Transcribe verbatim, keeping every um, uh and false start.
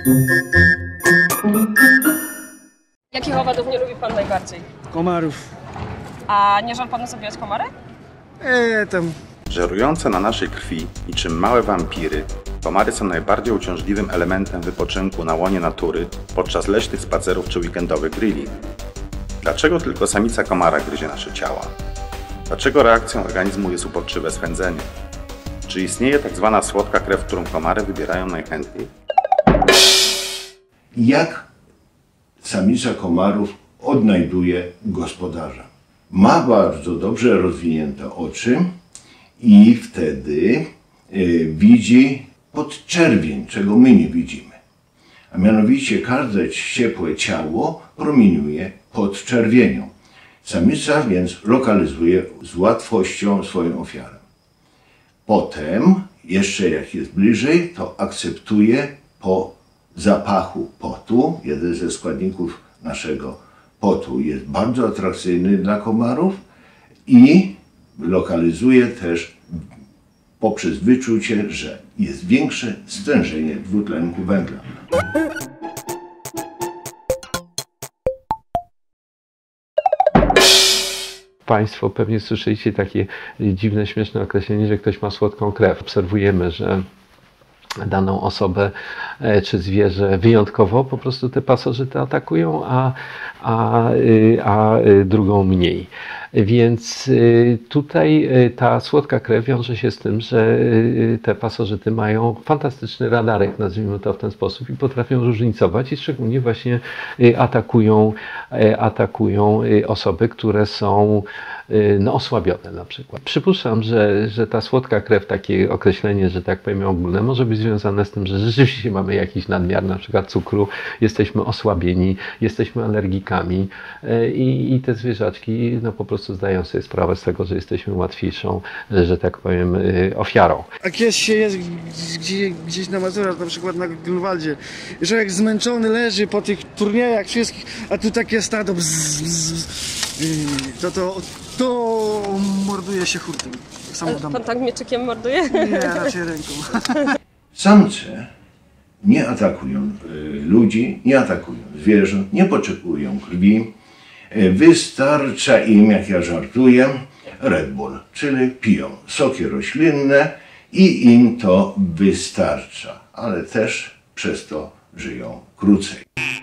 Jakich owadów nie lubi pan najbardziej? Komarów. A nie żal panu zabijać komary? Eee, tam. Żerujące na naszej krwi, niczym małe wampiry, komary są najbardziej uciążliwym elementem wypoczynku na łonie natury podczas leśnych spacerów czy weekendowych grilli. Dlaczego tylko samica komara gryzie nasze ciała? Dlaczego reakcją organizmu jest uporczywe swędzenie? Czy istnieje tak zwana słodka krew, którą komary wybierają najchętniej? Jak samica komarów odnajduje gospodarza? Ma bardzo dobrze rozwinięte oczy i wtedy y, widzi podczerwień, czego my nie widzimy. A mianowicie każde ciepłe ciało promieniuje podczerwienią. Samica więc lokalizuje z łatwością swoją ofiarę. Potem, jeszcze jak jest bliżej, to akceptuje po zapachu potu. Jeden ze składników naszego potu jest bardzo atrakcyjny dla komarów i lokalizuje też poprzez wyczucie, że jest większe stężenie dwutlenku węgla. Państwo pewnie słyszeliście takie dziwne, śmieszne określenie, że ktoś ma słodką krew. Obserwujemy, że daną osobę czy zwierzę wyjątkowo po prostu te pasożyty atakują, a, a, a drugą mniej. Więc tutaj ta słodka krew wiąże się z tym, że te pasożyty mają fantastyczny radarek, nazwijmy to w ten sposób, i potrafią różnicować i szczególnie właśnie atakują, atakują osoby, które są no, osłabione na przykład. Przypuszczam, że, że ta słodka krew, takie określenie, że tak powiem ogólne, może być związane z tym, że rzeczywiście mamy jakiś nadmiar na przykład cukru, jesteśmy osłabieni, jesteśmy alergikami i, i te zwierzaczki no, po prostu zdają sobie sprawę z tego, że jesteśmy łatwiejszą, że tak powiem, ofiarą. A kiedyś się jest gdzieś, gdzieś na Mazurach, na przykład na Grunwaldzie, że jak zmęczony leży po tych turniejach wszystkich, a tu takie stado bzz, bzz, bzz, to, to, to morduje się hurtem. Pan tak mieczykiem morduje? Nie, raczej ręką. Samce nie atakują ludzi, nie atakują zwierząt, nie potrzebują krwi. Wystarcza im, jak ja żartuję, Red Bull, czyli piją soki roślinne i im to wystarcza, ale też przez to żyją krócej.